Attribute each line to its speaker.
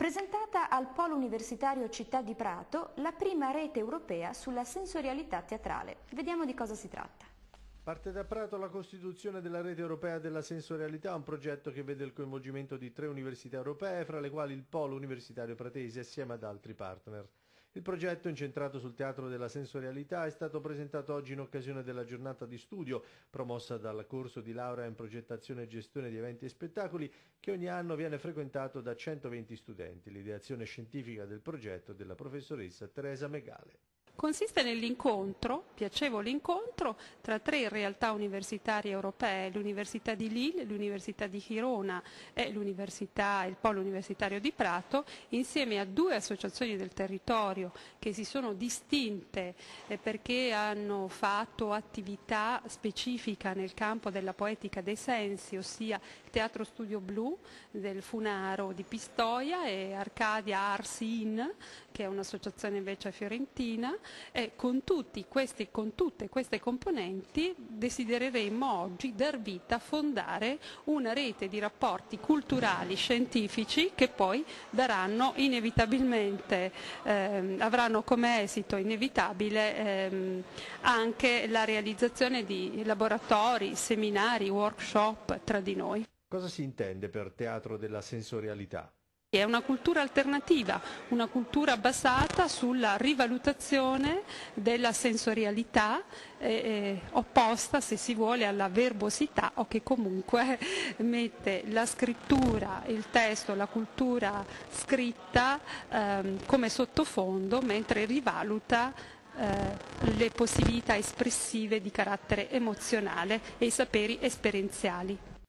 Speaker 1: Presentata al Polo Universitario Città di Prato, la prima rete europea sulla sensorialità teatrale. Vediamo di cosa si tratta.
Speaker 2: Parte da Prato la costituzione della Rete Europea della Sensorialità, un progetto che vede il coinvolgimento di 3 università europee, fra le quali il Polo Universitario Pratese assieme ad altri partner. Il progetto, incentrato sul teatro della sensorialità, è stato presentato oggi in occasione della giornata di studio promossa dal corso di laurea in progettazione e gestione di eventi e spettacoli, che ogni anno viene frequentato da 120 studenti. L'ideazione scientifica del progetto è della professoressa Teresa Megale.
Speaker 3: Consiste nell'incontro, piacevole incontro, tra 3 realtà universitarie europee, l'Università di Lille, l'Università di Girona e il Polo Universitario di Prato, insieme a 2 associazioni del territorio che si sono distinte perché hanno fatto attività specifica nel campo della poetica dei sensi, ossia il Teatro Studio Blu del Funaro di Pistoia e Arcadia Arts In, che è un'associazione invece fiorentina. E con tutte queste componenti desidereremmo oggi dar vita a fondare una rete di rapporti culturali, scientifici, che poi daranno inevitabilmente, avranno come esito inevitabile anche la realizzazione di laboratori, seminari, workshop tra di noi.
Speaker 2: Cosa si intende per teatro della sensorialità?
Speaker 3: È una cultura alternativa, una cultura basata sulla rivalutazione della sensorialità, opposta, se si vuole, alla verbosità, o che comunque mette la scrittura, il testo, la cultura scritta come sottofondo, mentre rivaluta le possibilità espressive di carattere emozionale e i saperi esperienziali.